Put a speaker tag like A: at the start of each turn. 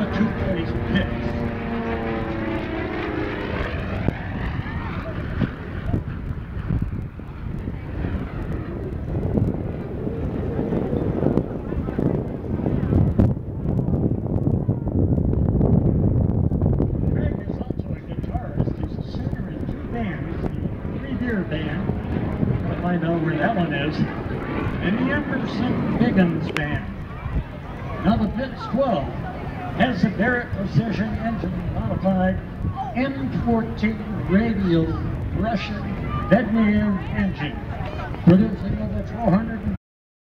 A: the 2 place picks. Band, I'll find out where that one is, and the Emerson Biggins Band. Now the Pitts 12 has a Barrett Precision Engine modified M14 radial Russian Bednian engine, producing over 400